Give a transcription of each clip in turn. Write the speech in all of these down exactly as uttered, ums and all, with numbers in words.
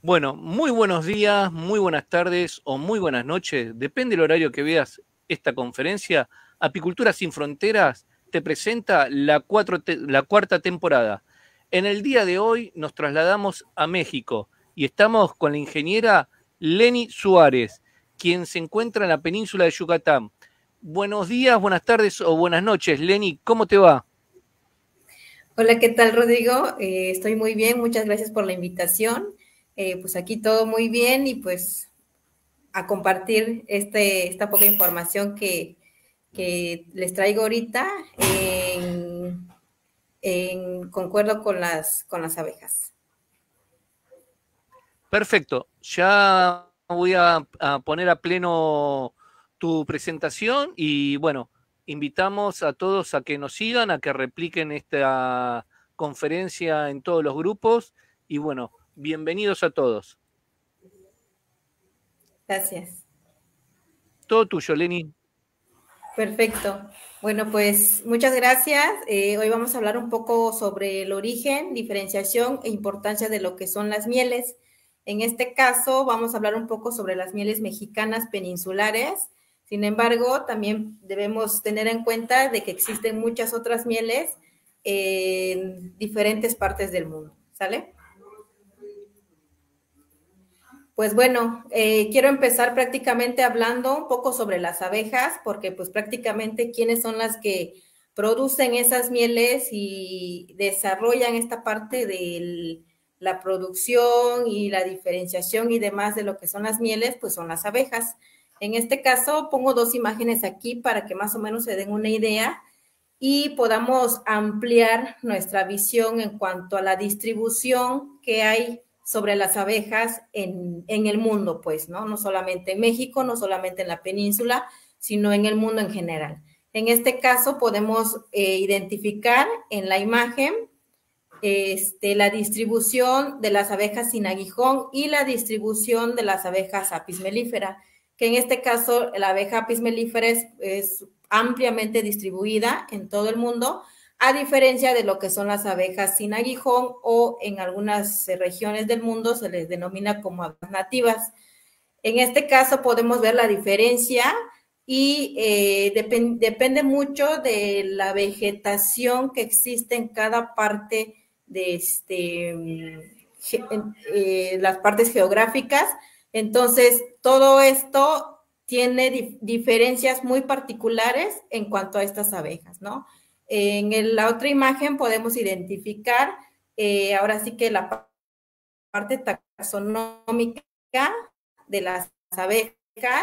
Bueno, muy buenos días, muy buenas tardes o muy buenas noches, depende del horario que veas esta conferencia. Apicultura sin Fronteras te presenta la, cuatro te la cuarta temporada. En el día de hoy nos trasladamos a México y estamos con la ingeniera Leni Suárez, quien se encuentra en la península de Yucatán. Buenos días, buenas tardes o buenas noches. Leni, ¿cómo te va? Hola, ¿qué tal, Rodrigo? Eh, estoy muy bien, muchas gracias por la invitación. Eh, pues aquí todo muy bien y pues a compartir este, esta poca información que, que les traigo ahorita en, en concuerdo con las, con las abejas. Perfecto, ya voy a, a poner a pleno tu presentación y bueno, invitamos a todos a que nos sigan, a que repliquen esta conferencia en todos los grupos y bueno, bienvenidos a todos. Gracias. Todo tuyo, Leni. Perfecto. Bueno, pues muchas gracias. Eh, hoy vamos a hablar un poco sobre el origen, diferenciación e importancia de lo que son las mieles. En este caso, vamos a hablar un poco sobre las mieles mexicanas peninsulares. Sin embargo, también debemos tener en cuenta de que existen muchas otras mieles en diferentes partes del mundo. ¿Sale? Pues bueno, eh, quiero empezar prácticamente hablando un poco sobre las abejas, porque pues prácticamente quiénes son las que producen esas mieles y desarrollan esta parte de la producción y la diferenciación y demás de lo que son las mieles, pues son las abejas. En este caso pongo dos imágenes aquí para que más o menos se den una idea y podamos ampliar nuestra visión en cuanto a la distribución que hay sobre las abejas en, en el mundo, pues, ¿no? No solamente en México, no solamente en la península, sino en el mundo en general. En este caso podemos eh, identificar en la imagen este, la distribución de las abejas sin aguijón y la distribución de las abejas apis mellifera, que en este caso la abeja apis mellifera es, es ampliamente distribuida en todo el mundo, a diferencia de lo que son las abejas sin aguijón o en algunas regiones del mundo se les denomina como abejas nativas. En este caso podemos ver la diferencia y eh, depend, depende mucho de la vegetación que existe en cada parte de este, eh, las partes geográficas. Entonces, todo esto tiene dif diferencias muy particulares en cuanto a estas abejas, ¿no? En el, la otra imagen podemos identificar, eh, ahora sí que la parte taxonómica de las abejas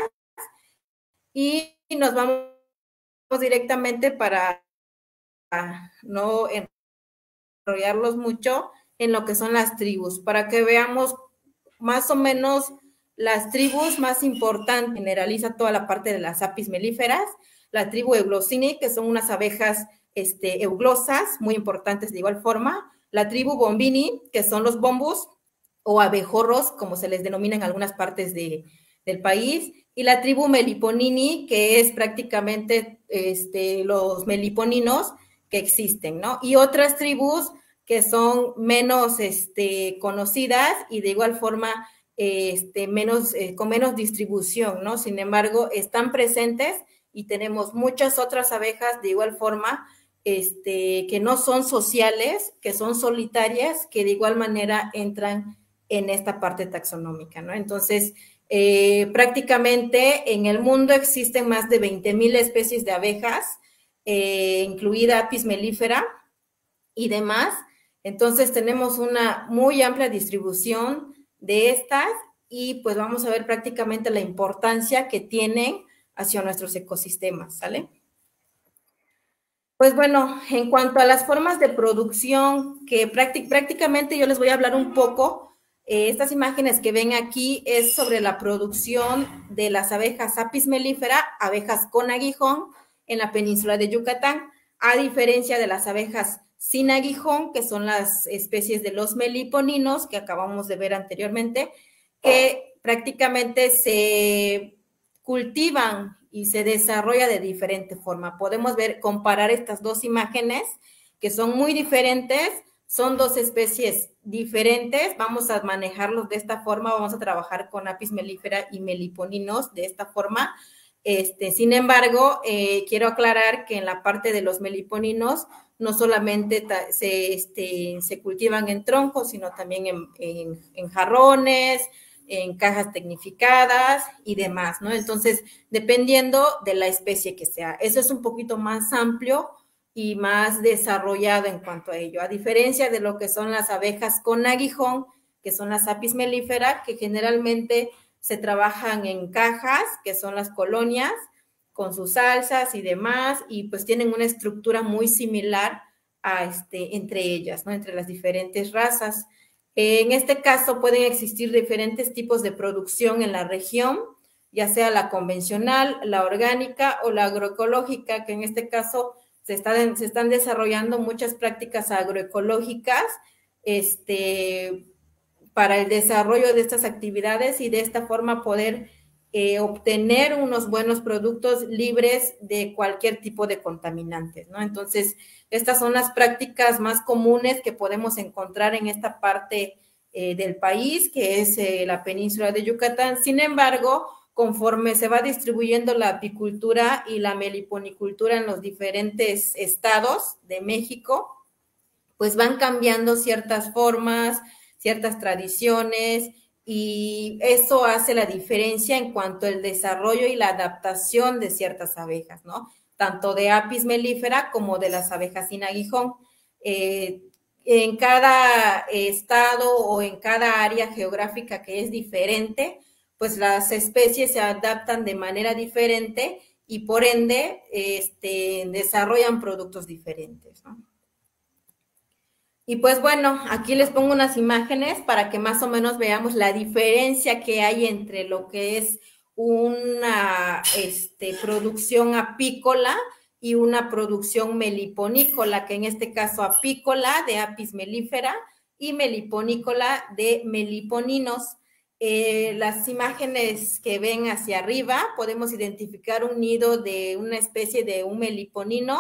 y nos vamos directamente para no enrollarlos mucho en lo que son las tribus, para que veamos más o menos las tribus más importantes. Generaliza toda la parte de las apis mellíferas, la tribu Euglossini, que son unas abejas este, euglosas, muy importantes de igual forma, la tribu Bombini, que son los bombus, o abejorros, como se les denomina en algunas partes de, del país, y la tribu Meliponini, que es prácticamente este, los meliponinos que existen, ¿no? Y otras tribus que son menos este, conocidas y de igual forma este, menos, eh, con menos distribución, ¿no? Sin embargo, están presentes y tenemos muchas otras abejas de igual forma este, que no son sociales, que son solitarias, que de igual manera entran en esta parte taxonómica, ¿no? Entonces, eh, prácticamente en el mundo existen más de veinte mil especies de abejas, eh, incluida apis mellifera y demás. Entonces, tenemos una muy amplia distribución de estas y pues vamos a ver prácticamente la importancia que tienen hacia nuestros ecosistemas, ¿sale? Pues bueno, en cuanto a las formas de producción, que prácticamente yo les voy a hablar un poco. Eh, estas imágenes que ven aquí es sobre la producción de las abejas apis mellifera, abejas con aguijón, en la península de Yucatán, a diferencia de las abejas sin aguijón, que son las especies de los meliponinos que acabamos de ver anteriormente, que prácticamente se cultivan y se desarrolla de diferente forma. Podemos ver, comparar estas dos imágenes que son muy diferentes, son dos especies diferentes, vamos a manejarlos de esta forma, vamos a trabajar con Apis mellifera y meliponinos de esta forma. Este, sin embargo, eh, quiero aclarar que en la parte de los meliponinos no solamente se, este, se cultivan en troncos, sino también en, en, en jarrones, en cajas tecnificadas y demás, ¿no? Entonces, dependiendo de la especie que sea. Eso es un poquito más amplio y más desarrollado en cuanto a ello, a diferencia de lo que son las abejas con aguijón, que son las Apis mellifera, que generalmente se trabajan en cajas, que son las colonias, con sus salsas y demás, y pues tienen una estructura muy similar a este, entre ellas, ¿no? Entre las diferentes razas. En este caso pueden existir diferentes tipos de producción en la región, ya sea la convencional, la orgánica o la agroecológica, que en este caso se están, se están desarrollando muchas prácticas agroecológicas este, para el desarrollo de estas actividades y de esta forma poder eh, obtener unos buenos productos libres de cualquier tipo de contaminantes, ¿no? Entonces, estas son las prácticas más comunes que podemos encontrar en esta parte eh, del país, que es eh, la península de Yucatán. Sin embargo, conforme se va distribuyendo la apicultura y la meliponicultura en los diferentes estados de México, pues van cambiando ciertas formas, ciertas tradiciones, y eso hace la diferencia en cuanto al desarrollo y la adaptación de ciertas abejas, ¿no? Tanto de Apis mellifera como de las abejas sin aguijón. Eh, en cada estado o en cada área geográfica que es diferente, pues las especies se adaptan de manera diferente y por ende este, desarrollan productos diferentes, ¿no? Y pues bueno, aquí les pongo unas imágenes para que más o menos veamos la diferencia que hay entre lo que es una este, producción apícola y una producción meliponícola, que en este caso apícola de Apis mellifera y meliponícola de meliponinos. Eh, las imágenes que ven hacia arriba podemos identificar un nido de una especie de un meliponino,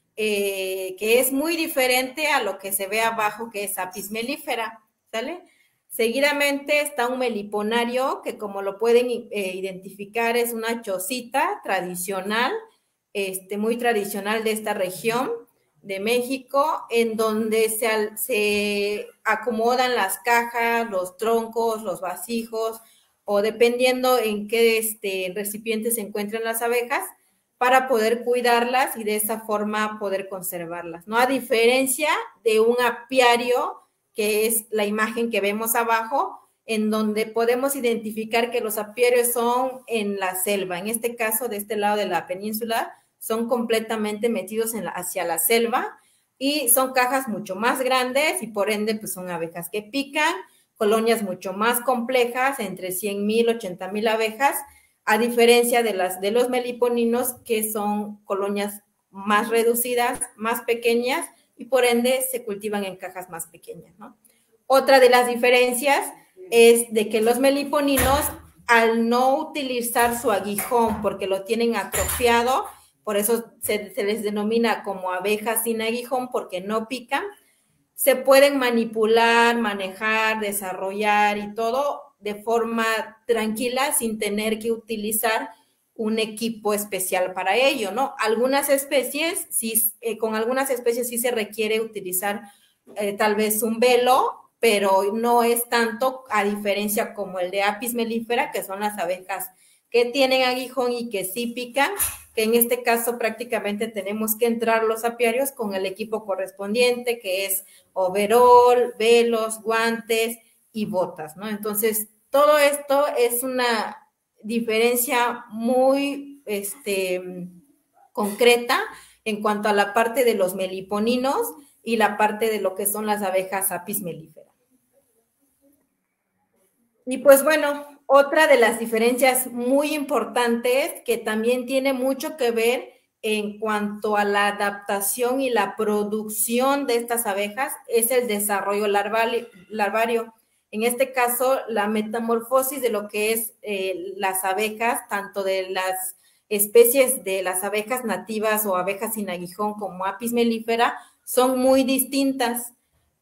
Eh, que es muy diferente a lo que se ve abajo, que es Apis mellifera, ¿sale? Seguidamente está un meliponario, que como lo pueden eh, identificar, es una chocita tradicional, este, muy tradicional de esta región de México, en donde se, se acomodan las cajas, los troncos, los vasijos, o dependiendo en qué este, recipiente se encuentran las abejas, para poder cuidarlas y de esa forma poder conservarlas, ¿no? A diferencia de un apiario, que es la imagen que vemos abajo, en donde podemos identificar que los apiarios son en la selva. En este caso, de este lado de la península, son completamente metidos en la, hacia la selva y son cajas mucho más grandes y por ende pues son abejas que pican, colonias mucho más complejas, entre cien mil, ochenta mil abejas, a diferencia de, las, de los meliponinos, que son colonias más reducidas, más pequeñas, y por ende se cultivan en cajas más pequeñas, ¿no? Otra de las diferencias es de que los meliponinos, al no utilizar su aguijón porque lo tienen atrofiado, por eso se, se les denomina como abejas sin aguijón, porque no pican, se pueden manipular, manejar, desarrollar y todo de forma tranquila sin tener que utilizar un equipo especial para ello, ¿no? Algunas especies, sí, eh, con algunas especies sí se requiere utilizar eh, tal vez un velo, pero no es tanto, a diferencia como el de Apis mellifera, que son las abejas que tienen aguijón y que sí pican, que en este caso prácticamente tenemos que entrar los apiarios con el equipo correspondiente, que es overol, velos, guantes y botas, ¿no? Entonces, todo esto es una diferencia muy este, concreta en cuanto a la parte de los meliponinos y la parte de lo que son las abejas Apis mellifera. Y pues bueno, otra de las diferencias muy importantes que también tiene mucho que ver en cuanto a la adaptación y la producción de estas abejas es el desarrollo larvario. En este caso, la metamorfosis de lo que es eh, las abejas, tanto de las especies de las abejas nativas o abejas sin aguijón como Apis mellifera, son muy distintas.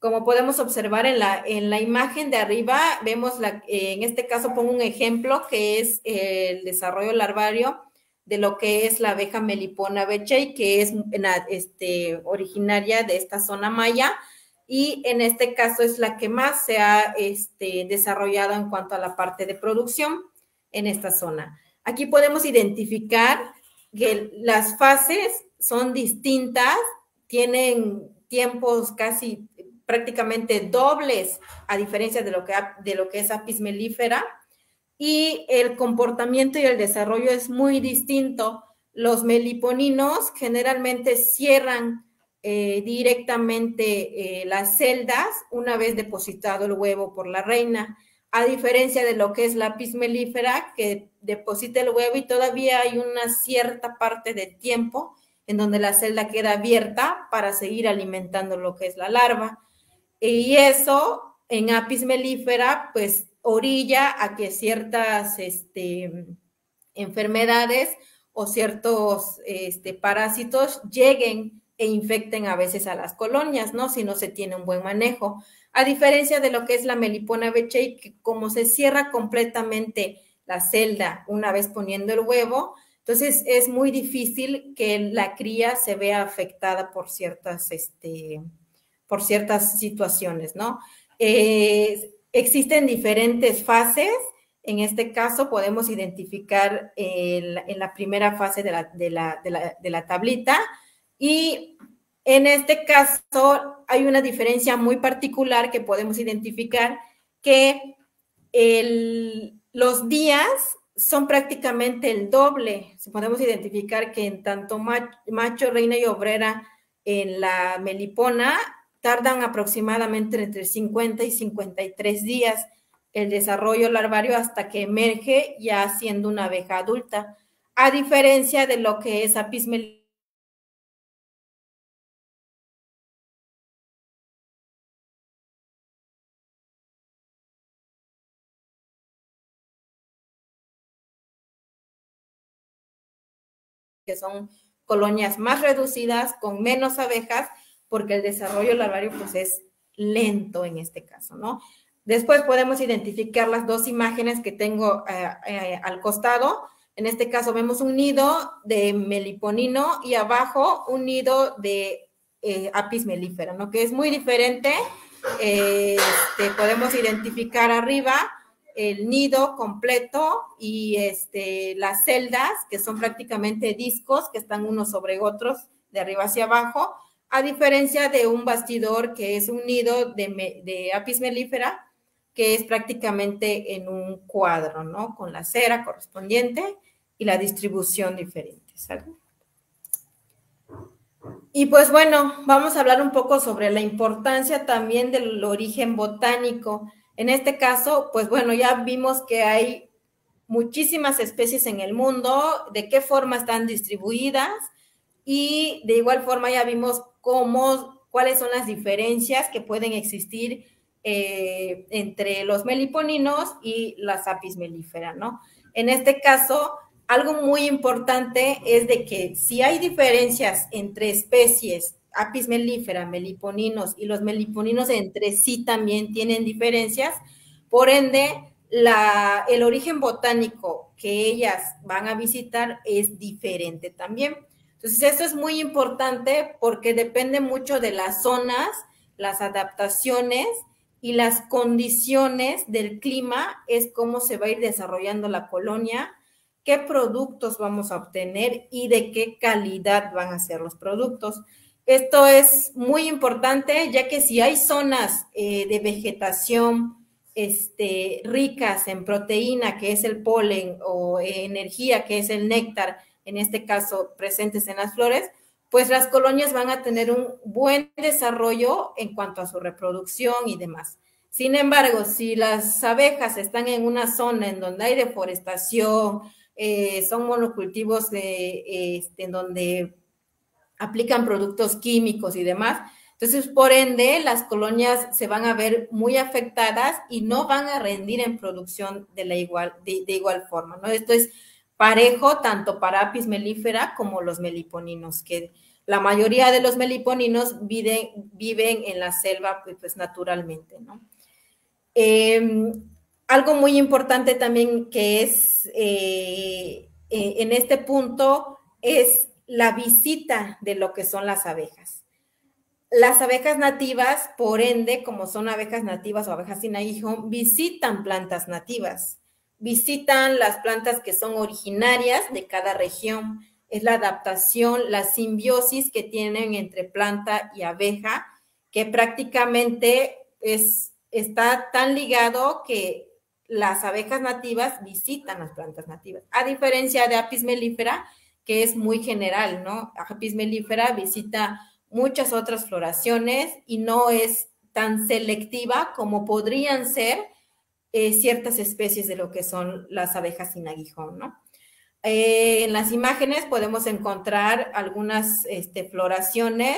Como podemos observar en la, en la imagen de arriba, vemos, la, eh, en este caso pongo un ejemplo que es el desarrollo larvario de lo que es la abeja Melipona beechei, que es este, originaria de esta zona maya, y en este caso es la que más se ha este, desarrollado en cuanto a la parte de producción en esta zona. Aquí podemos identificar que las fases son distintas, tienen tiempos casi prácticamente dobles a diferencia de lo que, de lo que es Apis mellifera, y el comportamiento y el desarrollo es muy distinto. Los meliponinos generalmente cierran eh, directamente eh, las celdas una vez depositado el huevo por la reina, a diferencia de lo que es la Apis mellifera, que deposita el huevo y todavía hay una cierta parte del tiempo en donde la celda queda abierta para seguir alimentando lo que es la larva. Y eso en Apis mellifera, pues, orilla a que ciertas este, enfermedades o ciertos este, parásitos lleguen e infecten a veces a las colonias, ¿no? Si no se tiene un buen manejo. A diferencia de lo que es la Melipona beechei, que como se cierra completamente la celda una vez poniendo el huevo, entonces es muy difícil que la cría se vea afectada por ciertas, este, por ciertas situaciones, ¿no? Eh, existen diferentes fases. En este caso podemos identificar el, en la primera fase de la, de, la, de, la, de la tablita, y en este caso hay una diferencia muy particular que podemos identificar, que el, los días son prácticamente el doble. Podemos identificar que en tanto macho, reina y obrera en la melipona tardan aproximadamente entre cincuenta y cincuenta y tres días el desarrollo larvario hasta que emerge ya siendo una abeja adulta, a diferencia de lo que es Apis mellifera, que son colonias más reducidas, con menos abejas, porque el desarrollo larvario pues es lento en este caso, ¿no? Después podemos identificar las dos imágenes que tengo eh, eh, al costado. En este caso vemos un nido de meliponino y abajo un nido de eh, Apis mellifera, ¿no? Que es muy diferente. Eh, este, podemos identificar arriba el nido completo y este, las celdas, que son prácticamente discos que están unos sobre otros de arriba hacia abajo, a diferencia de un bastidor que es un nido de, de Apis mellifera, que es prácticamente en un cuadro, ¿no? Con la cera correspondiente y la distribución diferente, ¿sabes? Y pues bueno, vamos a hablar un poco sobre la importancia también del origen botánico. En este caso, pues bueno, ya vimos que hay muchísimas especies en el mundo, de qué forma están distribuidas, y de igual forma ya vimos cómo, cuáles son las diferencias que pueden existir eh, entre los meliponinos y las Apis mellifera, ¿no? En este caso, algo muy importante es de que si hay diferencias entre especies Apis mellifera, meliponinos, y los meliponinos entre sí también tienen diferencias, por ende, la, el origen botánico que ellas van a visitar es diferente también. Entonces, esto es muy importante porque depende mucho de las zonas, las adaptaciones y las condiciones del clima, es cómo se va a ir desarrollando la colonia, qué productos vamos a obtener y de qué calidad van a ser los productos. Esto es muy importante, ya que si hay zonas eh, de vegetación este, ricas en proteína, que es el polen, o eh, energía, que es el néctar, en este caso presentes en las flores, pues las colonias van a tener un buen desarrollo en cuanto a su reproducción y demás. Sin embargo, si las abejas están en una zona en donde hay deforestación, eh, son monocultivos de, este, en donde aplican productos químicos y demás, entonces, por ende, las colonias se van a ver muy afectadas y no van a rendir en producción de, la igual, de, de igual forma, ¿no? Esto es parejo tanto para Apis mellifera como los meliponinos, que la mayoría de los meliponinos viven, viven en la selva pues naturalmente, ¿no? Eh, algo muy importante también que es eh, eh, en este punto es la visita de lo que son las abejas. Las abejas nativas, por ende, como son abejas nativas o abejas sin aguijón, visitan plantas nativas, visitan las plantas que son originarias de cada región. Es la adaptación, la simbiosis que tienen entre planta y abeja, que prácticamente es, está tan ligado que las abejas nativas visitan las plantas nativas, a diferencia de Apis mellifera, que es muy general, ¿no? Apis mellifera visita muchas otras floraciones y no es tan selectiva como podrían ser eh, ciertas especies de lo que son las abejas sin aguijón, ¿no? Eh, en las imágenes podemos encontrar algunas este, floraciones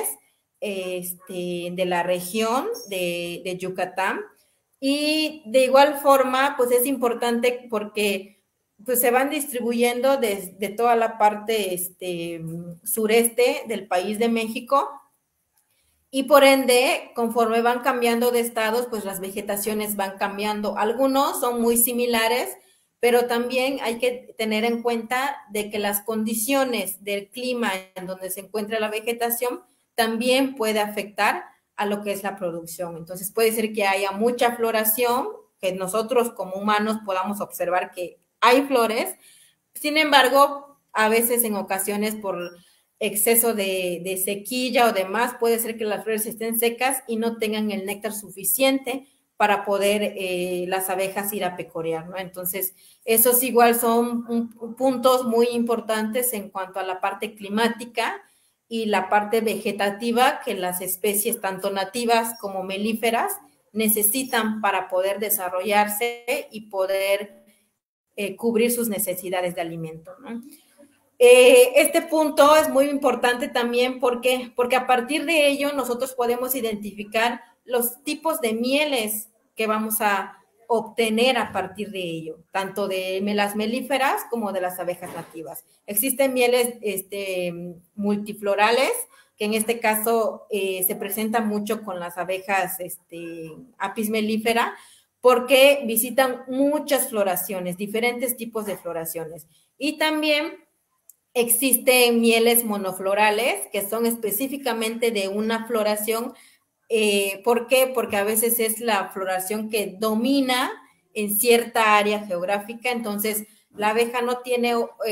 este, de la región de, de Yucatán, y de igual forma pues es importante porque pues se van distribuyendo desde de toda la parte este, sureste del país de México, y por ende, conforme van cambiando de estados, pues las vegetaciones van cambiando. Algunos son muy similares, pero también hay que tener en cuenta de que las condiciones del clima en donde se encuentra la vegetación también puede afectar a lo que es la producción. Entonces puede ser que haya mucha floración, que nosotros como humanos podamos observar que hay flores. Sin embargo, a veces en ocasiones por exceso de, de sequía o demás, puede ser que las flores estén secas y no tengan el néctar suficiente para poder eh, las abejas ir a pecorear, ¿no? Entonces, esos igual son un, puntos muy importantes en cuanto a la parte climática y la parte vegetativa que las especies, tanto nativas como melíferas, necesitan para poder desarrollarse y poder eh, cubrir sus necesidades de alimento, ¿no? Eh, este punto es muy importante también porque, porque a partir de ello nosotros podemos identificar los tipos de mieles que vamos a obtener a partir de ello, tanto de las melíferas como de las abejas nativas. Existen mieles este, multiflorales, que en este caso eh, se presentan mucho con las abejas este, Apis mellifera, porque visitan muchas floraciones, diferentes tipos de floraciones. Y también existen mieles monoflorales que son específicamente de una floración. Eh, ¿Por qué? Porque a veces es la floración que domina en cierta área geográfica, entonces la abeja no tiene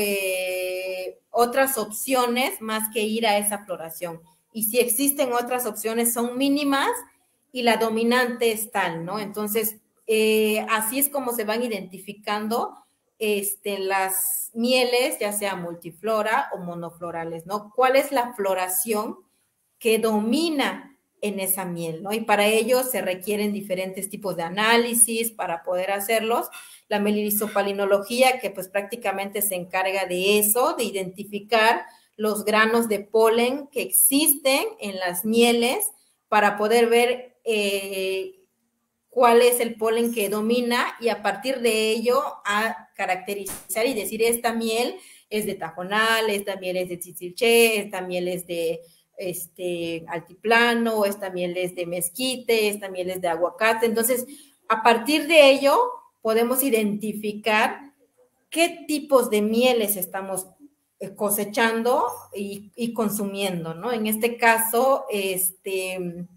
eh, otras opciones más que ir a esa floración. Y si existen otras opciones son mínimas y la dominante es tal, ¿no? Entonces, eh, así es como se van identificando Este, las mieles, ya sea multiflora o monoflorales, ¿no? ¿Cuál es la floración que domina en esa miel, ¿no? Y para ello se requieren diferentes tipos de análisis para poder hacerlos. La melisopalinología, que pues prácticamente se encarga de eso, de identificar los granos de polen que existen en las mieles para poder ver eh, cuál es el polen que domina y a partir de ello a caracterizar y decir esta miel es de tajonal, esta miel es de chichilché, esta miel es de este, altiplano, esta miel es de mezquite, esta miel es de aguacate. Entonces, a partir de ello podemos identificar qué tipos de mieles estamos cosechando y, y consumiendo, ¿no? En este caso, este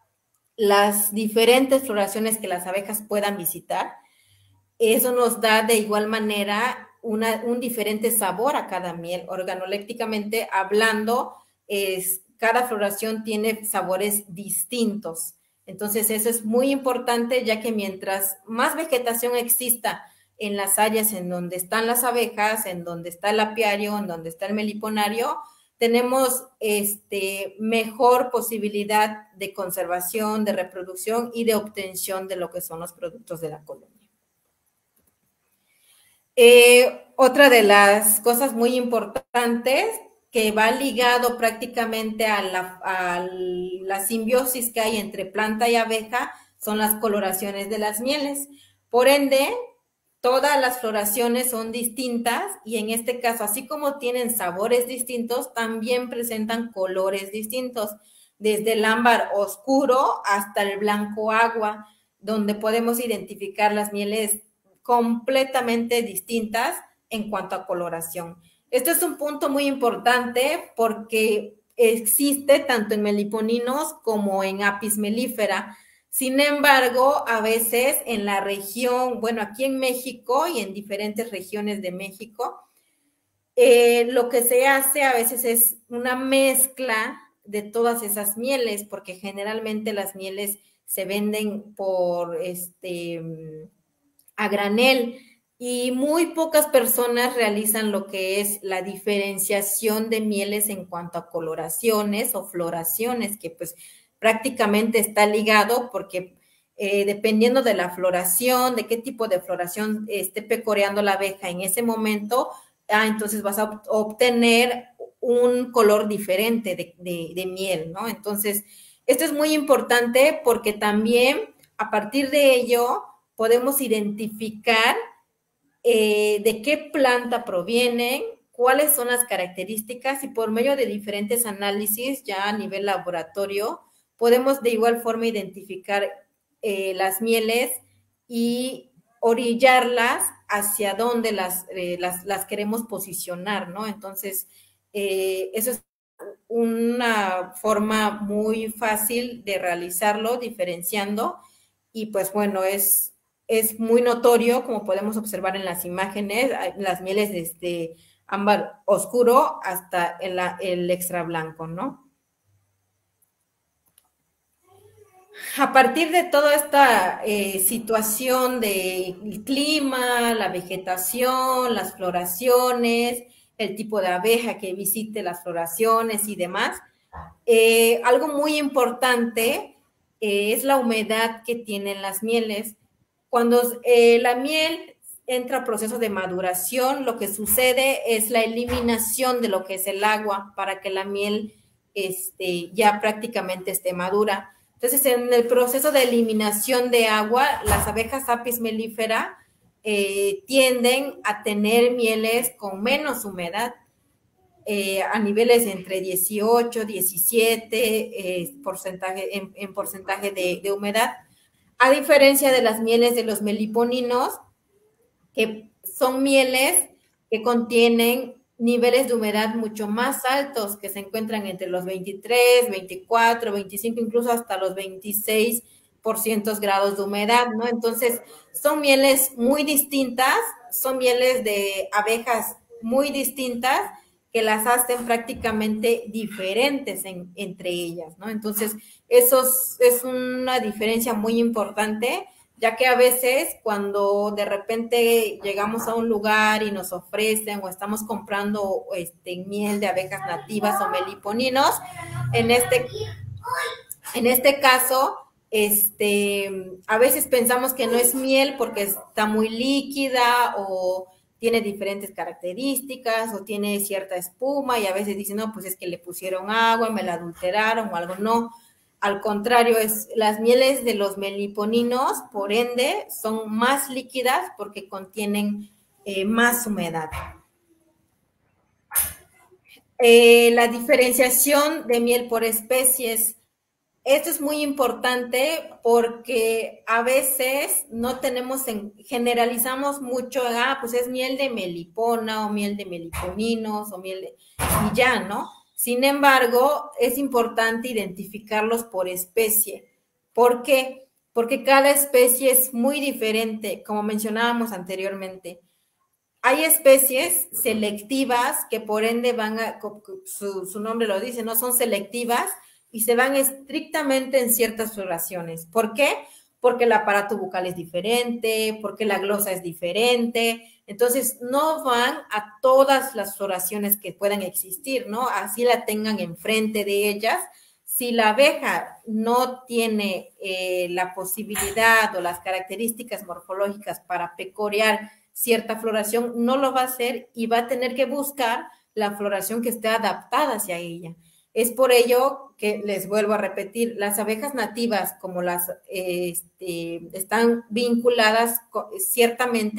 las diferentes floraciones que las abejas puedan visitar. Eso nos da de igual manera una, un diferente sabor a cada miel. Organolépticamente hablando, es, cada floración tiene sabores distintos. Entonces eso es muy importante, ya que mientras más vegetación exista en las áreas en donde están las abejas, en donde está el apiario, en donde está el meliponario, tenemos este, mejor posibilidad de conservación, de reproducción y de obtención de lo que son los productos de la colonia. Eh, otra de las cosas muy importantes que va ligado prácticamente a la, a la simbiosis que hay entre planta y abeja son las coloraciones de las mieles. Por ende, todas las floraciones son distintas y en este caso, así como tienen sabores distintos, también presentan colores distintos, desde el ámbar oscuro hasta el blanco agua, donde podemos identificar las mieles completamente distintas en cuanto a coloración. Esto es un punto muy importante porque existe tanto en meliponinos como en Apis mellifera. Sin embargo, a veces en la región, bueno, aquí en México y en diferentes regiones de México, eh, lo que se hace a veces es una mezcla de todas esas mieles, porque generalmente las mieles se venden por este a granel y muy pocas personas realizan lo que es la diferenciación de mieles en cuanto a coloraciones o floraciones, que pues prácticamente está ligado porque eh, dependiendo de la floración, de qué tipo de floración esté pecoreando la abeja en ese momento, ah, entonces vas a obtener un color diferente de, de, de miel, ¿no? Entonces, esto es muy importante porque también a partir de ello podemos identificar eh, de qué planta provienen, cuáles son las características y por medio de diferentes análisis ya a nivel laboratorio podemos de igual forma identificar eh, las mieles y orillarlas hacia donde las, eh, las, las queremos posicionar, ¿no? Entonces, eh, eso es una forma muy fácil de realizarlo, diferenciando, y pues bueno, es, es muy notorio, como podemos observar en las imágenes, las mieles desde ámbar oscuro hasta el, el extra blanco, ¿no? A partir de toda esta eh, situación del clima, la vegetación, las floraciones, el tipo de abeja que visite las floraciones y demás, eh, algo muy importante eh, es la humedad que tienen las mieles. Cuando eh, la miel entra a proceso de maduración, lo que sucede es la eliminación de lo que es el agua para que la miel este, ya prácticamente esté madura. Entonces, en el proceso de eliminación de agua, las abejas Apis mellifera eh, tienden a tener mieles con menos humedad, eh, a niveles entre dieciocho, diecisiete eh, porcentaje, en, en porcentaje de, de humedad, a diferencia de las mieles de los meliponinos, que son mieles que contienen niveles de humedad mucho más altos, que se encuentran entre los veintitrés, veinticuatro, veinticinco, incluso hasta los veintiséis por ciento grados de humedad, ¿no? Entonces, son mieles muy distintas, son mieles de abejas muy distintas, que las hacen prácticamente diferentes en, entre ellas, ¿no? Entonces, eso es, es una diferencia muy importante, ya que a veces cuando de repente llegamos a un lugar y nos ofrecen o estamos comprando este, miel de abejas nativas o meliponinos, en este, en este caso, este, a veces pensamos que no es miel porque está muy líquida o tiene diferentes características o tiene cierta espuma y a veces dicen, no, pues es que le pusieron agua, me la adulteraron o algo. No, al contrario, es las mieles de los meliponinos, por ende, son más líquidas porque contienen eh, más humedad. Eh, la diferenciación de miel por especies. Esto es muy importante porque a veces no tenemos, en, generalizamos mucho, ah, pues es miel de melipona o miel de meliponinos o miel de, y ya, ¿no? Sin embargo, es importante identificarlos por especie. ¿Por qué? Porque cada especie es muy diferente, como mencionábamos anteriormente. Hay especies selectivas que por ende van a, su, su nombre lo dice, no son selectivas, y se van estrictamente en ciertas floraciones. ¿Por qué? Porque el aparato bucal es diferente, porque la glosa es diferente, entonces no van a todas las floraciones que puedan existir, ¿no? Así la tengan enfrente de ellas. Si la abeja no tiene eh, la posibilidad o las características morfológicas para pecorear cierta floración, no lo va a hacer y va a tener que buscar la floración que esté adaptada hacia ella. Es por ello que les vuelvo a repetir, las abejas nativas, como las eh, este, están vinculadas ciertamente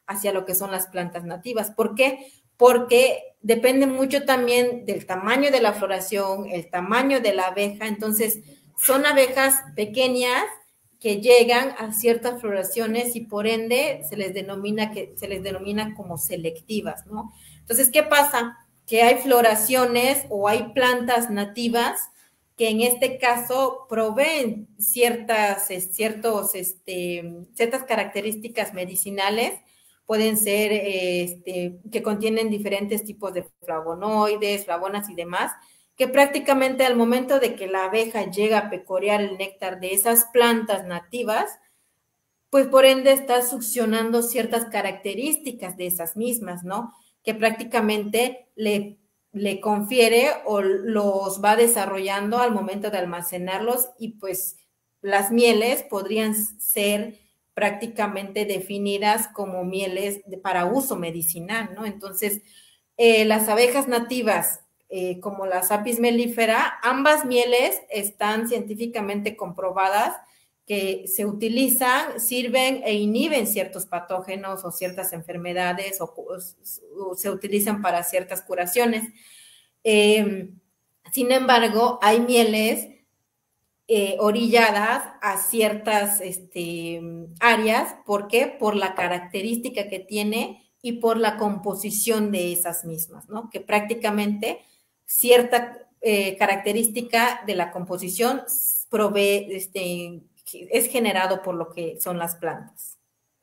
hacia lo que son las plantas nativas. ¿Por qué? Porque depende mucho también del tamaño de la floración, el tamaño de la abeja. Entonces, son abejas pequeñas que llegan a ciertas floraciones y por ende se les denomina, que, se les denomina como selectivas, ¿no? Entonces, ¿qué pasa? Que hay floraciones o hay plantas nativas que en este caso proveen ciertas, ciertos, este, ciertas características medicinales. Pueden ser este, que contienen diferentes tipos de flavonoides, flavonas y demás, que prácticamente al momento de que la abeja llega a pecorear el néctar de esas plantas nativas, pues por ende está succionando ciertas características de esas mismas, ¿no? Que prácticamente le, le confiere o los va desarrollando al momento de almacenarlos y pues las mieles podrían ser prácticamente definidas como mieles de, para uso medicinal, ¿no? Entonces, eh, las abejas nativas, eh, como la Apis mellifera, ambas mieles están científicamente comprobadas que se utilizan, sirven e inhiben ciertos patógenos o ciertas enfermedades o, o, o se utilizan para ciertas curaciones. Eh, sin embargo, hay mieles Eh, orilladas a ciertas este, áreas. ¿Por qué? Por la característica que tiene y por la composición de esas mismas, ¿no? Que prácticamente cierta eh, característica de la composición provee, este, es generado por lo que son las plantas.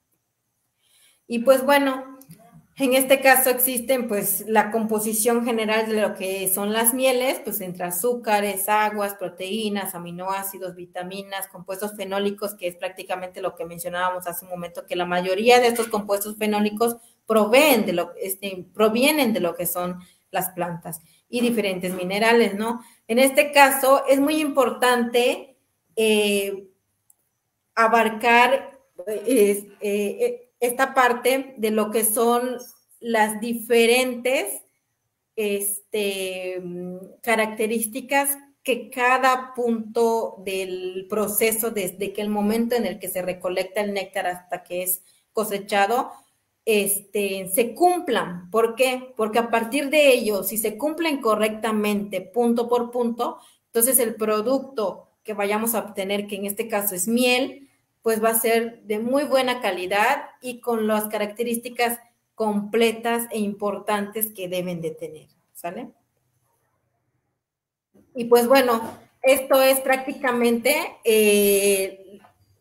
Y pues bueno, en este caso existen pues la composición general de lo que son las mieles, pues entre azúcares, aguas, proteínas, aminoácidos, vitaminas, compuestos fenólicos, que es prácticamente lo que mencionábamos hace un momento, que la mayoría de estos compuestos fenólicos proveen de lo, este, provienen de lo que son las plantas y diferentes minerales, ¿no? En este caso es muy importante eh, abarcar eh, eh, esta parte de lo que son las diferentes este, características que cada punto del proceso, desde que el momento en el que se recolecta el néctar hasta que es cosechado, este, se cumplan. ¿Por qué? Porque a partir de ello, si se cumplen correctamente punto por punto, entonces el producto que vayamos a obtener, que en este caso es miel, pues va a ser de muy buena calidad y con las características completas e importantes que deben de tener, ¿sale? Y pues bueno, esto es prácticamente eh,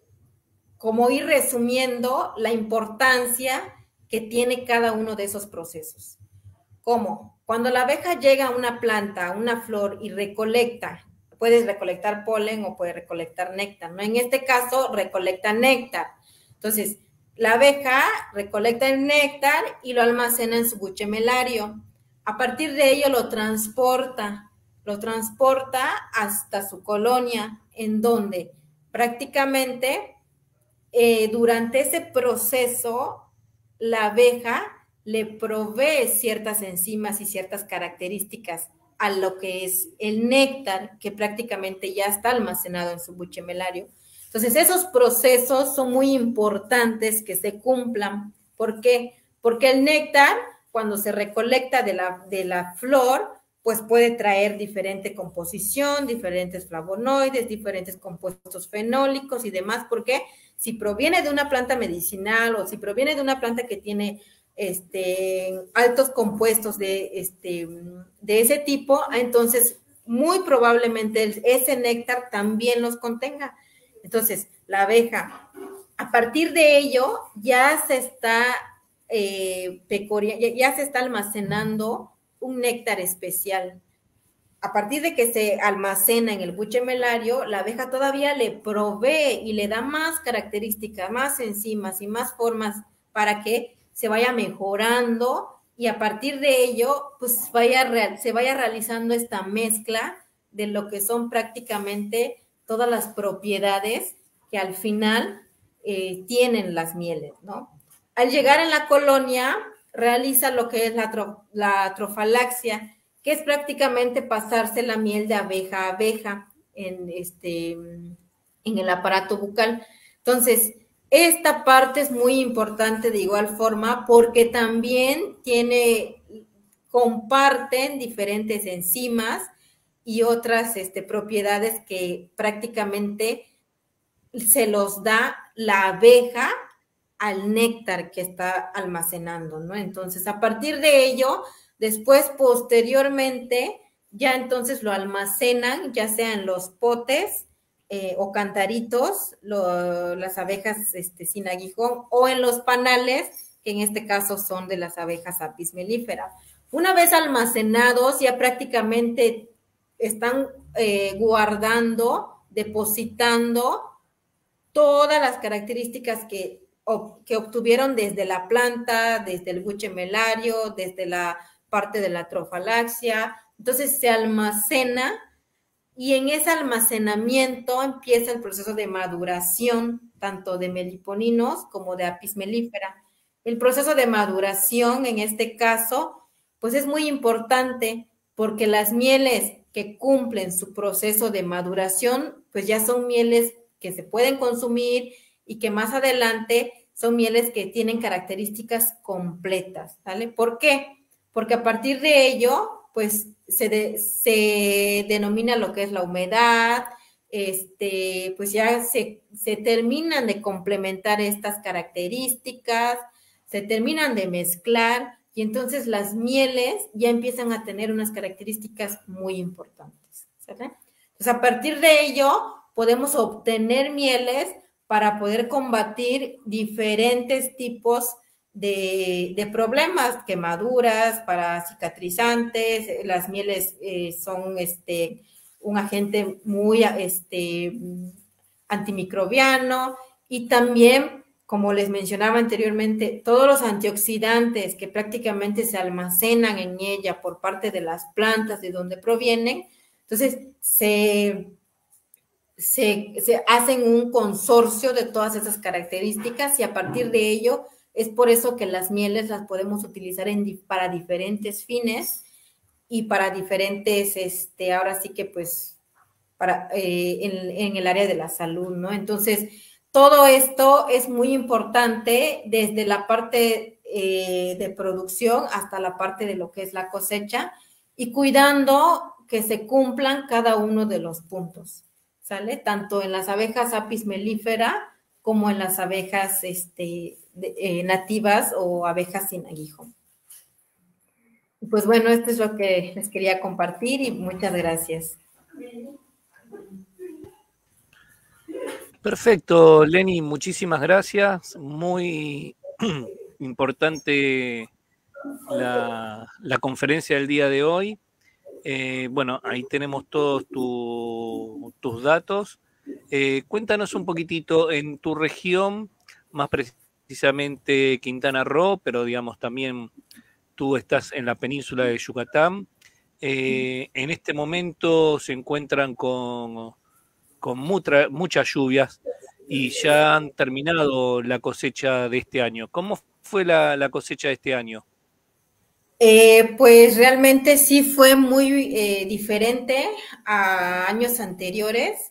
como ir resumiendo la importancia que tiene cada uno de esos procesos. ¿Cómo? Cuando la abeja llega a una planta, a una flor y recolecta, puedes recolectar polen o puedes recolectar néctar, ¿no? En este caso, recolecta néctar. Entonces, la abeja recolecta el néctar y lo almacena en su buche melario. A partir de ello lo transporta, lo transporta hasta su colonia, en donde prácticamente eh, durante ese proceso la abeja le provee ciertas enzimas y ciertas características a lo que es el néctar, que prácticamente ya está almacenado en su buche melario. Entonces, esos procesos son muy importantes que se cumplan. ¿Por qué? Porque el néctar, cuando se recolecta de la, de la flor, pues puede traer diferente composición, diferentes flavonoides, diferentes compuestos fenólicos y demás. ¿Por qué? Si proviene de una planta medicinal o si proviene de una planta que tiene este, altos compuestos de, este, de ese tipo, entonces muy probablemente ese néctar también los contenga. Entonces, la abeja, a partir de ello, ya se está, eh, pecoria, ya, ya se está almacenando un néctar especial. A partir de que se almacena en el buche melario, la abeja todavía le provee y le da más características, más enzimas y más formas para que se vaya mejorando y a partir de ello, pues vaya, se vaya realizando esta mezcla de lo que son prácticamente todas las propiedades que al final eh, tienen las mieles, ¿no? Al llegar en la colonia, realiza lo que es la, tro, la trofalaxia, que es prácticamente pasarse la miel de abeja a abeja en, este, en el aparato bucal. Entonces, esta parte es muy importante de igual forma porque también tiene, comparten diferentes enzimas y otras este, propiedades que prácticamente se los da la abeja al néctar que está almacenando, ¿no? Entonces, a partir de ello, después, posteriormente, ya entonces lo almacenan, ya sea en los potes eh, o cantaritos, lo, las abejas este, sin aguijón, o en los panales, que en este caso son de las abejas apis mellifera. Una vez almacenados, ya prácticamente están eh, guardando, depositando todas las características que, que obtuvieron desde la planta, desde el buche melario, desde la parte de la trofalaxia. Entonces se almacena y en ese almacenamiento empieza el proceso de maduración tanto de meliponinos como de apis mellifera. El proceso de maduración en este caso pues es muy importante porque las mieles que cumplen su proceso de maduración pues ya son mieles que se pueden consumir y que más adelante son mieles que tienen características completas, ¿vale? ¿Por qué? Porque a partir de ello, pues se, de, se denomina lo que es la humedad, este, pues ya se, se terminan de complementar estas características, se terminan de mezclar y entonces las mieles ya empiezan a tener unas características muy importantes, ¿sabes? Entonces, a partir de ello, podemos obtener mieles para poder combatir diferentes tipos de, de problemas, quemaduras, para cicatrizantes. Las mieles eh, son este, un agente muy este, antimicrobiano y también, como les mencionaba anteriormente, todos los antioxidantes que prácticamente se almacenan en ella por parte de las plantas de donde provienen, entonces se... Se, se, hacen un consorcio de todas esas características y a partir de ello es por eso que las mieles las podemos utilizar en, para diferentes fines y para diferentes, este, ahora sí que pues, para, eh, en, en el área de la salud, ¿no? Entonces, todo esto es muy importante desde la parte eh, de producción hasta la parte de lo que es la cosecha y cuidando que se cumplan cada uno de los puntos. ¿Sale? Tanto en las abejas apis mellifera como en las abejas este, de, eh, nativas o abejas sin aguijón. Pues bueno, esto es lo que les quería compartir y muchas gracias. Perfecto, Lenny, muchísimas gracias. Muy importante la, la conferencia del día de hoy. Eh, bueno, ahí tenemos todos tu, tus datos. Eh, cuéntanos un poquitito en tu región, más precisamente Quintana Roo, pero digamos también tú estás en la península de Yucatán. Eh, en este momento se encuentran con, con mutra, muchas lluvias y ya han terminado la cosecha de este año. ¿Cómo fue la, la cosecha de este año? Eh, pues realmente sí fue muy eh, diferente a años anteriores.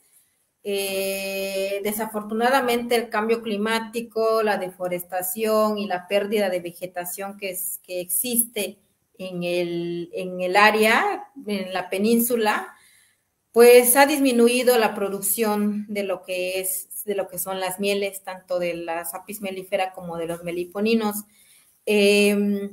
Eh, desafortunadamente el cambio climático, la deforestación y la pérdida de vegetación que, es, que existe en el, en el área, en la península, pues ha disminuido la producción de lo que es, de lo que son las mieles, tanto de las apis mellifera como de los meliponinos. Eh,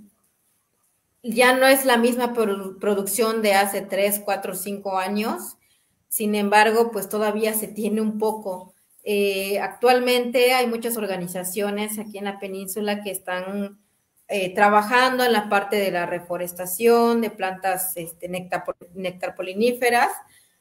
ya no es la misma produ producción de hace tres, cuatro, cinco años. Sin embargo, pues todavía se tiene un poco. Eh, actualmente hay muchas organizaciones aquí en la península que están eh, trabajando en la parte de la reforestación de plantas este, néctar, néctar poliníferas,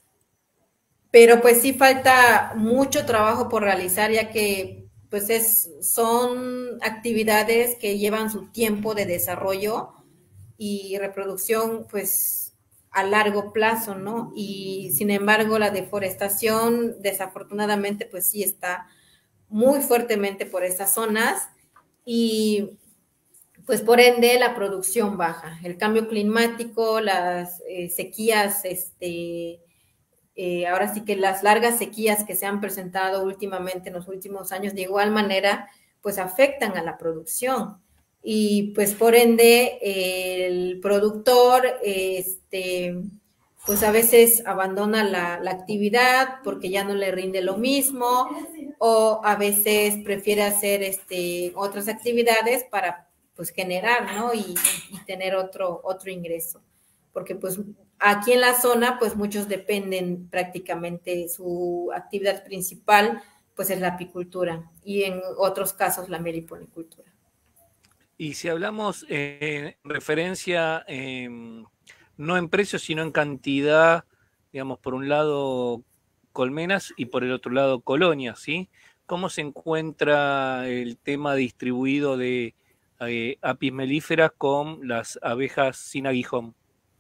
pero pues sí falta mucho trabajo por realizar, ya que pues es, son actividades que llevan su tiempo de desarrollo y reproducción pues a largo plazo, ¿no? Y sin embargo la deforestación desafortunadamente pues sí está muy fuertemente por esas zonas y pues por ende la producción baja. El cambio climático, las eh, sequías este, eh, ahora sí que las largas sequías que se han presentado últimamente en los últimos años, de igual manera, pues afectan a la producción. Y pues por ende, eh, el productor, este, pues a veces abandona la, la actividad porque ya no le rinde lo mismo, o a veces prefiere hacer este, otras actividades para pues generar, ¿no? Y, y tener otro, otro ingreso. Porque pues aquí en la zona, pues muchos dependen prácticamente, su actividad principal, pues es la apicultura y en otros casos la meliponicultura. Y si hablamos eh, en referencia, eh, no en precio, sino en cantidad, digamos, por un lado colmenas y por el otro lado colonias, ¿sí? ¿Cómo se encuentra el tema distribuido de eh, apis melíferas con las abejas sin aguijón?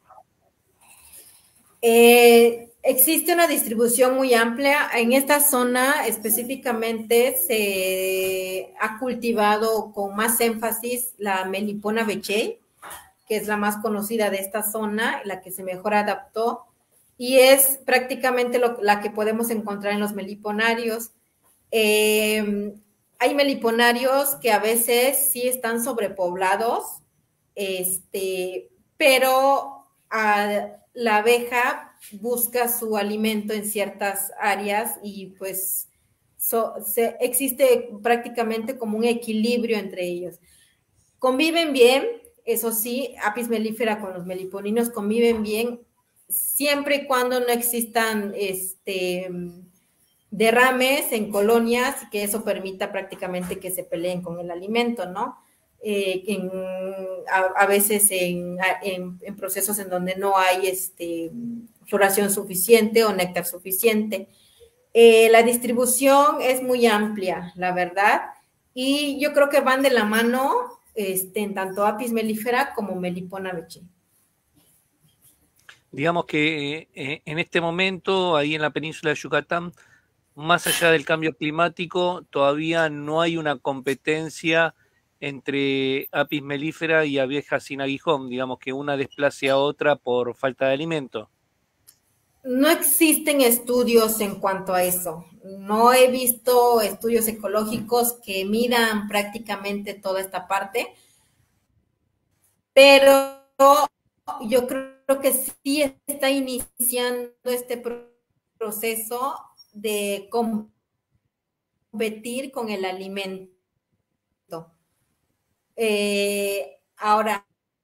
Eh, existe una distribución muy amplia. En esta zona específicamente se ha cultivado con más énfasis la Melipona beechei, que es la más conocida de esta zona, la que se mejor adaptó, y es prácticamente lo, la que podemos encontrar en los meliponarios. Eh, hay meliponarios que a veces sí están sobrepoblados, este, pero a, la abeja busca su alimento en ciertas áreas y pues so, se, existe prácticamente como un equilibrio entre ellos. Conviven bien, eso sí, Apis mellifera con los meliponinos conviven bien, siempre y cuando no existan este, derrames en colonias y que eso permita prácticamente que se peleen con el alimento, ¿no? Eh, en, a, a, veces en, en, en, procesos en donde no hay este, floración suficiente o néctar suficiente. Eh, la distribución es muy amplia, la verdad, y yo creo que van de la mano este, en tanto Apis mellifera como Melipona beechei. Digamos que eh, en este momento, ahí en la península de Yucatán, más allá del cambio climático, todavía no hay una competencia entre Apis mellifera y abejas sin aguijón, digamos que una desplace a otra por falta de alimento. No existen estudios en cuanto a eso. No he visto estudios ecológicos que midan prácticamente toda esta parte, pero yo creo que sí está iniciando este proceso de competir con el alimento. Eh, ahora,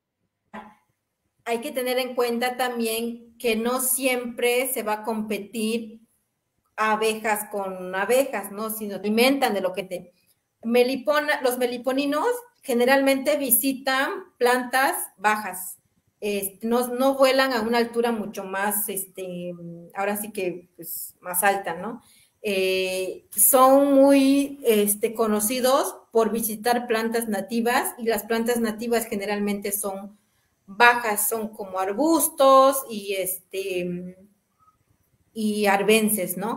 hay que tener en cuenta también que no siempre se va a competir abejas con abejas, ¿no? Sino alimentan de lo que te... Melipona, los meliponinos generalmente visitan plantas bajas, este, no, no vuelan a una altura mucho más, este, ahora sí que pues, más alta, ¿no? Eh, son muy este, conocidos por visitar plantas nativas y las plantas nativas generalmente son bajas, son como arbustos y este y arbences, ¿no?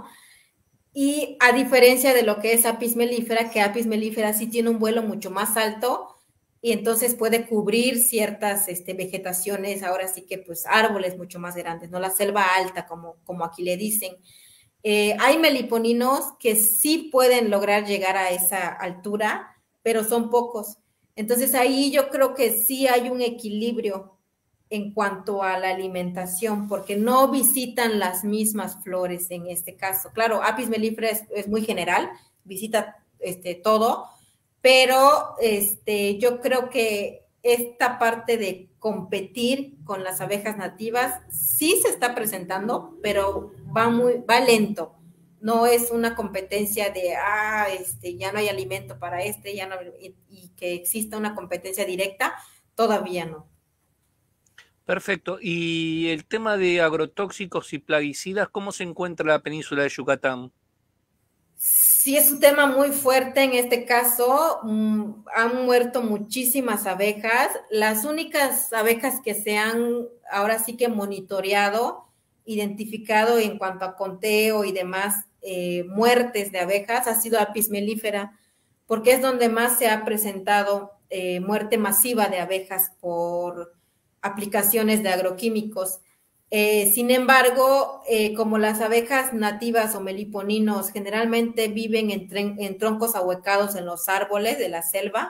Y a diferencia de lo que es Apis mellifera, que Apis mellifera sí tiene un vuelo mucho más alto y entonces puede cubrir ciertas este, vegetaciones, ahora sí que pues árboles mucho más grandes, ¿no? La selva alta, como, como aquí le dicen. Eh, hay meliponinos que sí pueden lograr llegar a esa altura, pero son pocos. Entonces ahí yo creo que sí hay un equilibrio en cuanto a la alimentación, porque no visitan las mismas flores en este caso. Claro, Apis mellifera es, es muy general, visita este, todo, pero este, yo creo que esta parte de competir con las abejas nativas sí se está presentando, pero va muy, va lento. No es una competencia de, ah, este, ya no hay alimento para este, ya no, y, y que exista una competencia directa, todavía no. Perfecto. Y el tema de agrotóxicos y plaguicidas, ¿cómo se encuentra la península de Yucatán? Sí, es un tema muy fuerte en este caso. Mm, han muerto muchísimas abejas. Las únicas abejas que se han ahora sí que monitoreado, identificado en cuanto a conteo y demás eh, muertes de abejas ha sido Apis mellifera, porque es donde más se ha presentado eh, muerte masiva de abejas por aplicaciones de agroquímicos. Eh, sin embargo, eh, como las abejas nativas o meliponinos generalmente viven en, en troncos ahuecados en los árboles de la selva,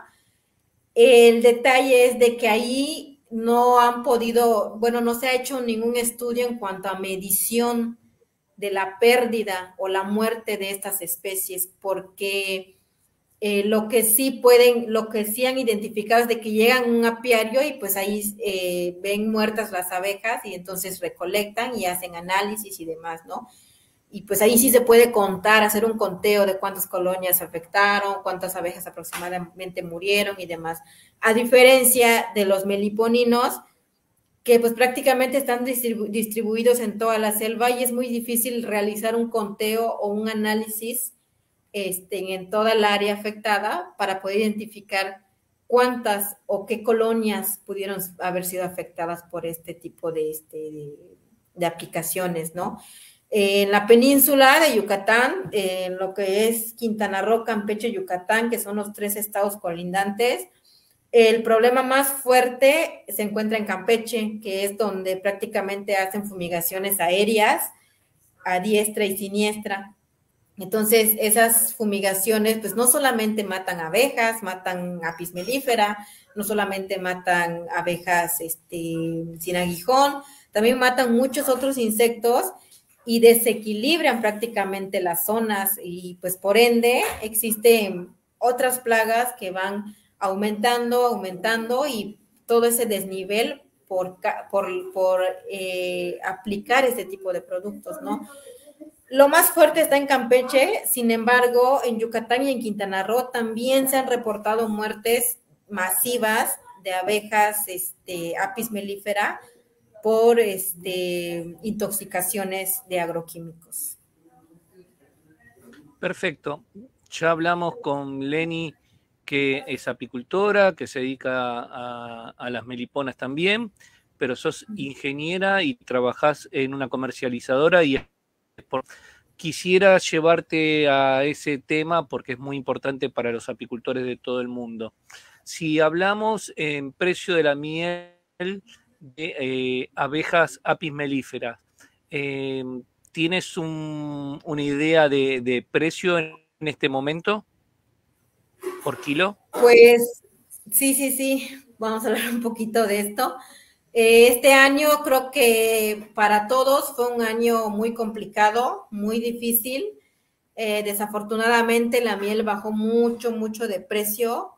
el detalle es de que ahí no han podido, bueno, no se ha hecho ningún estudio en cuanto a medición de la pérdida o la muerte de estas especies, porque eh, lo que sí pueden, lo que sí han identificado es de que llegan a un apiario y pues ahí eh, ven muertas las abejas y entonces recolectan y hacen análisis y demás, ¿no? Y pues ahí sí se puede contar, hacer un conteo de cuántas colonias afectaron, cuántas abejas aproximadamente murieron y demás. A diferencia de los meliponinos, que pues prácticamente están distribu distribuidos en toda la selva y es muy difícil realizar un conteo o un análisis este, en toda el área afectada para poder identificar cuántas o qué colonias pudieron haber sido afectadas por este tipo de, este, de, de aplicaciones, ¿no? En la península de Yucatán, en lo que es Quintana Roo, Campeche, Yucatán, que son los tres estados colindantes, el problema más fuerte se encuentra en Campeche, que es donde prácticamente hacen fumigaciones aéreas a diestra y siniestra. Entonces, esas fumigaciones, pues no solamente matan abejas, matan apis mellifera, no solamente matan abejas este, sin aguijón, también matan muchos otros insectos y desequilibran prácticamente las zonas y pues por ende existen otras plagas que van aumentando, aumentando y todo ese desnivel por, por, por eh, aplicar este tipo de productos, ¿no? Lo más fuerte está en Campeche, sin embargo, en Yucatán y en Quintana Roo también se han reportado muertes masivas de abejas este, apis mellifera por este, intoxicaciones de agroquímicos. Perfecto. Ya hablamos con Leni, que es apicultora, que se dedica a, a las meliponas también, pero sos ingeniera y trabajás en una comercializadora y quisiera llevarte a ese tema porque es muy importante para los apicultores de todo el mundo. Si hablamos en precio de la miel de eh, abejas apis mellifera, eh, ¿tienes un, una idea de, de precio en este momento por kilo? Pues sí, sí, sí, vamos a hablar un poquito de esto. Este año creo que para todos fue un año muy complicado, muy difícil. Eh, desafortunadamente la miel bajó mucho, mucho de precio.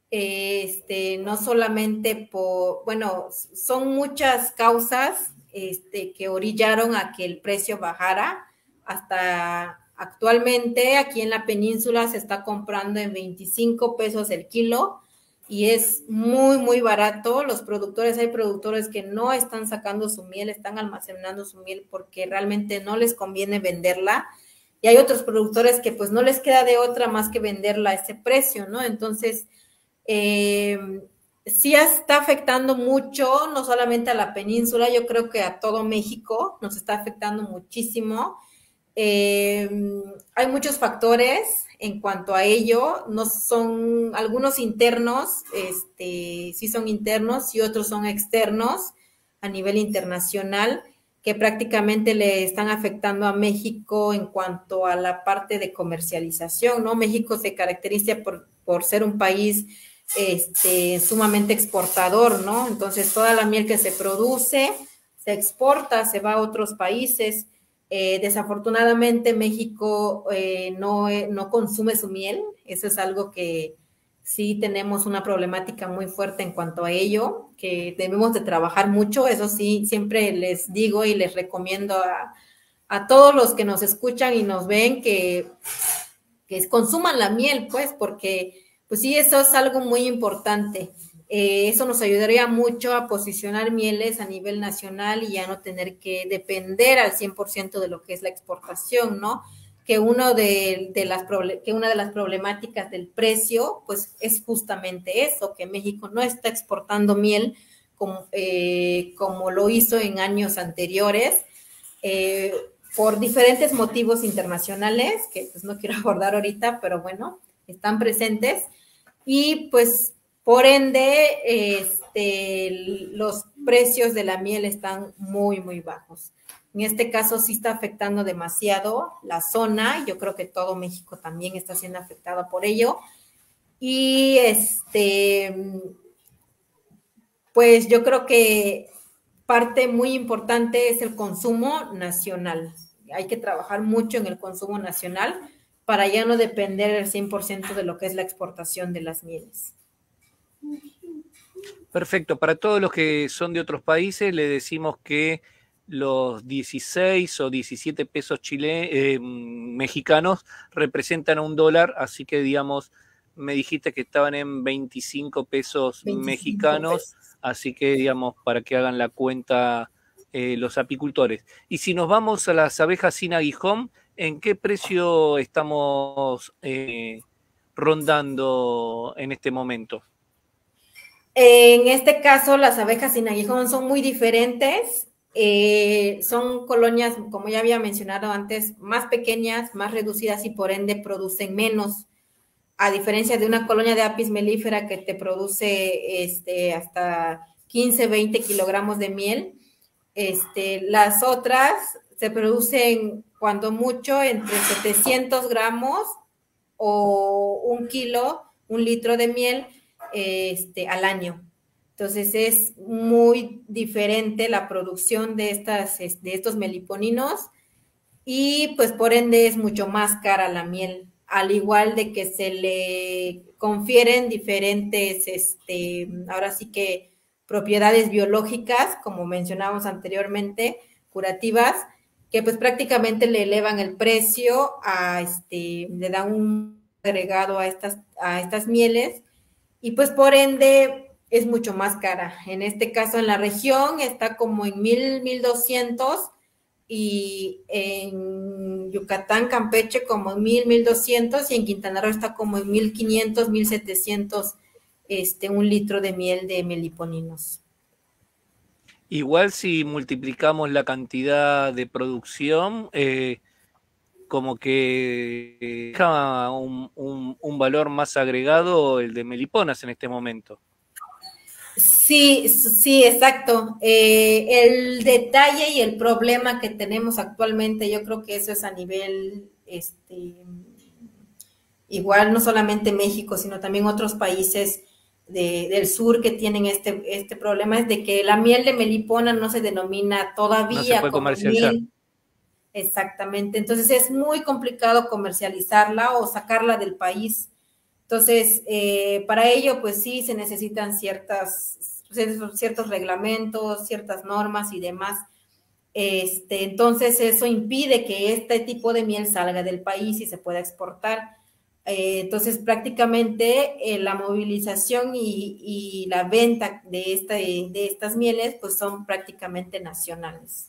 Este, no solamente por, bueno, son muchas causas este, que orillaron a que el precio bajara. Hasta actualmente aquí en la península se está comprando en veinticinco pesos el kilo y es muy, muy barato. Los productores, hay productores que no están sacando su miel, están almacenando su miel porque realmente no les conviene venderla. Y hay otros productores que pues no les queda de otra más que venderla a ese precio, ¿no? Entonces, eh, sí está afectando mucho, no solamente a la península, yo creo que a todo México nos está afectando muchísimo. Eh, hay muchos factores en cuanto a ello, no son algunos internos, este, sí son internos y otros son externos a nivel internacional que prácticamente le están afectando a México en cuanto a la parte de comercialización, ¿no? México se caracteriza por, por ser un país este, sumamente exportador, ¿no? Entonces toda la miel que se produce se exporta, se va a otros países. Eh, desafortunadamente México eh, no, no consume su miel, eso es algo que sí tenemos una problemática muy fuerte en cuanto a ello, que debemos de trabajar mucho, eso sí, siempre les digo y les recomiendo a, a todos los que nos escuchan y nos ven que, que consuman la miel, pues, porque pues sí, eso es algo muy importante. Eh, eso nos ayudaría mucho a posicionar mieles a nivel nacional y ya no tener que depender al cien por ciento de lo que es la exportación, ¿no? Que, uno de, de las, que una de las problemáticas del precio, pues es justamente eso, que México no está exportando miel como, eh, como lo hizo en años anteriores, eh, por diferentes motivos internacionales, que pues no quiero abordar ahorita, pero bueno, están presentes, y pues por ende, este, los precios de la miel están muy, muy bajos. En este caso sí está afectando demasiado la zona. Yo creo que todo México también está siendo afectado por ello. Y este, pues yo creo que parte muy importante es el consumo nacional. Hay que trabajar mucho en el consumo nacional para ya no depender el cien por ciento de lo que es la exportación de las mieles. Perfecto. Para todos los que son de otros países, le decimos que los dieciséis o diecisiete pesos chile, eh, mexicanos representan un dólar, así que, digamos, me dijiste que estaban en veinticinco pesos mexicanos, pesos. Así que, digamos, para que hagan la cuenta eh, los apicultores. Y si nos vamos a las abejas sin aguijón, ¿en qué precio estamos eh, rondando en este momento? En este caso, las abejas sin aguijón son muy diferentes. Eh, son colonias, como ya había mencionado antes, más pequeñas, más reducidas y por ende producen menos, a diferencia de una colonia de apis mellifera que te produce este, hasta quince, veinte kilogramos de miel. Este, las otras se producen cuando mucho entre setecientos gramos o un kilo, un litro de miel este, al año. Entonces es muy diferente la producción de, estas, de estos meliponinos y pues por ende es mucho más cara la miel, al igual de que se le confieren diferentes, este, ahora sí que propiedades biológicas, como mencionábamos anteriormente, curativas, que pues prácticamente le elevan el precio, a este, le dan un agregado a estas, a estas mieles y pues por ende es mucho más cara. En este caso en la región está como en mil, mil doscientos y en Yucatán, Campeche como en mil, mil doscientos y en Quintana Roo está como en mil quinientos, mil setecientos este, un litro de miel de meliponinos. Igual si multiplicamos la cantidad de producción, eh, como que deja un, un, un valor más agregado el de meliponas en este momento. Sí, sí, exacto. Eh, el detalle y el problema que tenemos actualmente, yo creo que eso es a nivel, este, igual no solamente México, sino también otros países de, del sur que tienen este, este problema, es de que la miel de melipona no se denomina todavía no se puede como comercializar. miel. Exactamente. Entonces es muy complicado comercializarla o sacarla del país. Entonces, eh, para ello, pues sí, se necesitan ciertas, ciertos reglamentos, ciertas normas y demás. Este, entonces, eso impide que este tipo de miel salga del país y se pueda exportar. Eh, entonces, prácticamente eh, la movilización y, y, la venta de, esta, de estas mieles, pues son prácticamente nacionales.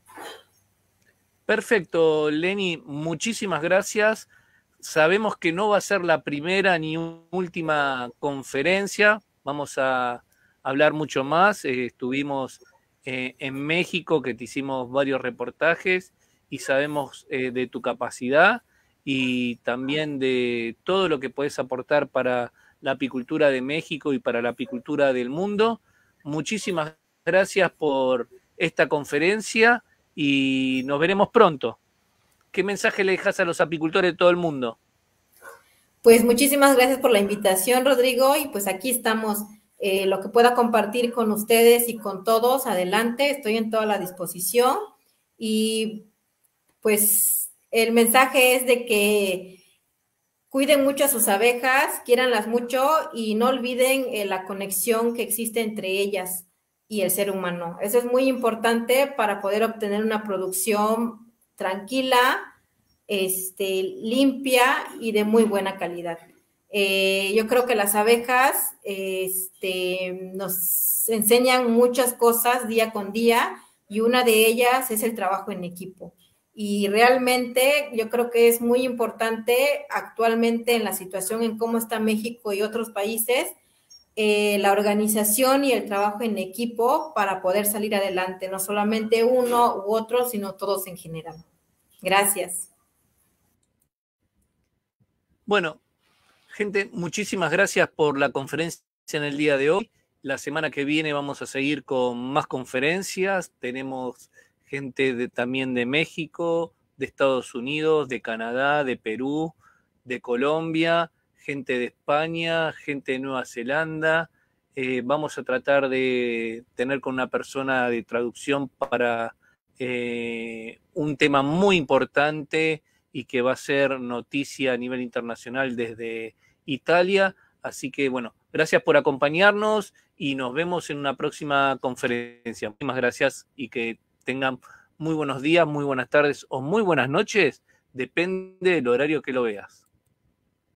Perfecto, Lenny, muchísimas gracias. Sabemos que no va a ser la primera ni última conferencia, vamos a hablar mucho más. Eh, estuvimos eh, en México, que te hicimos varios reportajes y sabemos eh, de tu capacidad y también de todo lo que puedes aportar para la apicultura de México y para la apicultura del mundo. Muchísimas gracias por esta conferencia y nos veremos pronto. ¿Qué mensaje le dejas a los apicultores de todo el mundo? Pues muchísimas gracias por la invitación, Rodrigo, y pues aquí estamos. Eh, lo que pueda compartir con ustedes y con todos, adelante, estoy en toda la disposición. Y pues el mensaje es de que cuiden mucho a sus abejas, quiéranlas mucho y no olviden eh, la conexión que existe entre ellas y el ser humano. Eso es muy importante para poder obtener una producción tranquila, este, limpia y de muy buena calidad. Eh, yo creo que las abejas este, nos enseñan muchas cosas día con día y una de ellas es el trabajo en equipo. Y realmente yo creo que es muy importante actualmente en la situación en cómo está México y otros países, eh, la organización y el trabajo en equipo para poder salir adelante, no solamente uno u otro, sino todos en general. Gracias. Bueno, gente, muchísimas gracias por la conferencia en el día de hoy La semana que viene vamos a seguir con más conferencias. Tenemos gente de, también de México, de Estados Unidos, de Canadá, de Perú, de Colombia, gente de España, gente de Nueva Zelanda. Eh, vamos a tratar de tener con una persona de traducción para eh, un tema muy importante y que va a ser noticia a nivel internacional desde Italia. Así que, bueno, gracias por acompañarnos y nos vemos en una próxima conferencia. Muchas gracias y que tengan muy buenos días, muy buenas tardes o muy buenas noches. Depende del horario que lo veas.